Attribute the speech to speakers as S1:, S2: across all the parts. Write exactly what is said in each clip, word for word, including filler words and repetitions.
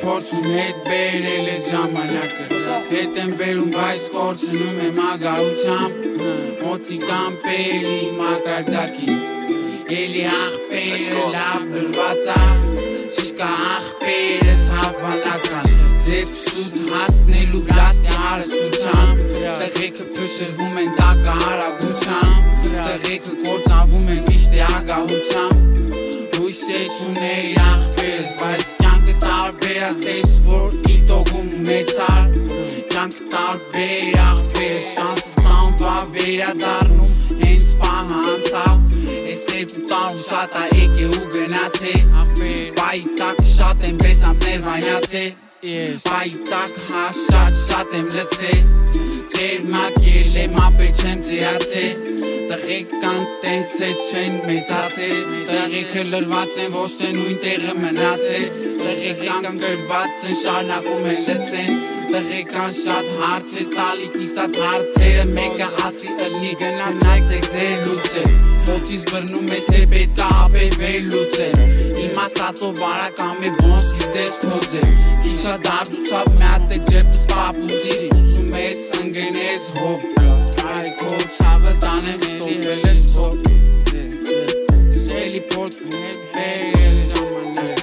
S1: փորձում հետ բերել է ժամանակը Հետ եմ բերում բայց կորցնում եմ ագահությամբ Մոտիկ ամպերի մակարդակին Էլի աղբերը լավ լրված ա Չկա աղբերս հավանական Ձեզ շուտ հասնելու վլաստի հարստությամբ Տղեքը փշրվում են տակը հարագությամբ Տղեքը կործանվում են միշտ ագահությամբ Հույս է չունեի աղբերս Բայց կյանքը տարբեր ա տես որ իտոգում ունեցար Կյանքը տարբեր աղբերս Շանսս տան բա վերադառնում Հենց պահը անցավ Ես երկու տարում շատ ա եկե ու գնացե Բայի տակը շատ եմ բեսամներ վայնացե Բայի տակը հա շատ շատ եմ լծե Ջերմակել եմ ապել չեմ ձերացե Տղեկ կան տենց է չեն մեծացե Տղեկը լրված են ոչ թե նույն տեղը մնացե Տղեկ կան գրված են շարնակում են լծեն Տղեկ կան շատ հարցեր տալի կիսատ հարցերը Մեկը ասի ըլնի գնացեք ձեր լուծե Հոտից բրնում ես թե պետք ա ապել վերլուծել Իմ ասածով վարական է ոնց գիտես փոզել Քիչա դարդուցավ մի հատ է ջեպս պապուծի Ուզում ես ընգնես հոպ Այ քո ցավը տանեմ ստոպ հելես հոպ Սելի փորձում հետ բերել ժամանակ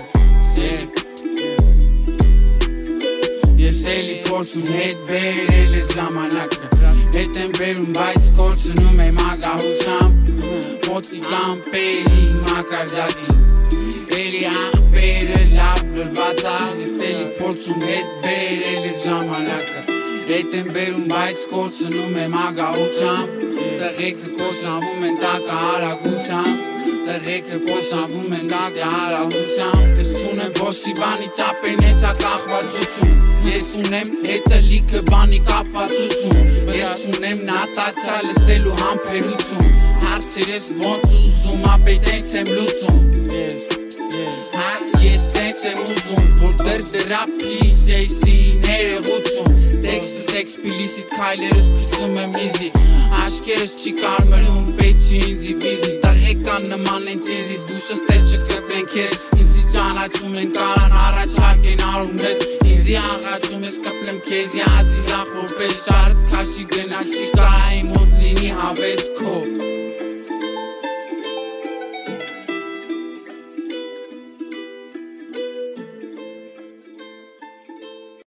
S1: Ես էլի փորձում հետ բերել է ժամանակը Հետ եմ բերում բայց կորցնում եմ ագահությամբ Մոտիկ ամպերի մակարդակին Էլի աղբերը լավ լրված ա Ես էլի փորձում հետ բերել է ժամանակը Հետ եմ բերում բայց կորցնում եմ ագահությամբ Տղեքը կործանվում են տակը հարագությամբ Տղեքը կործանվում են տակը հարահությամբ Ես չունեմ ոչ մի բանի ծապեն հենց ա կախվածություն Ես ունեմ հետը լիքը բանի կապվածություն Ես չունեմ նատացա լսելու համբերություն Հարցեր ես ոնց ուզում ապետ ենց եմ լուծում Հա ես տենց եմ ուզում որ դր դրա պլիսեյսի ներեղություն Տեքստս էքսպիլիսիտ քայլերս կծում եմ իզի Աշկերս չի կարմրում պետ չի ինձի վիզի Տղեկան նման են տիզիս դուշս տեղ չկպրեն քեզ Ինձի ճանաչում են կարան առաջարկ են արումներ Ինձի աղաչում ես կպլեմ քեզի ազիզ աղբոր պես շարդ Քաշի գնաչի կայի մոտ լինի հավես քո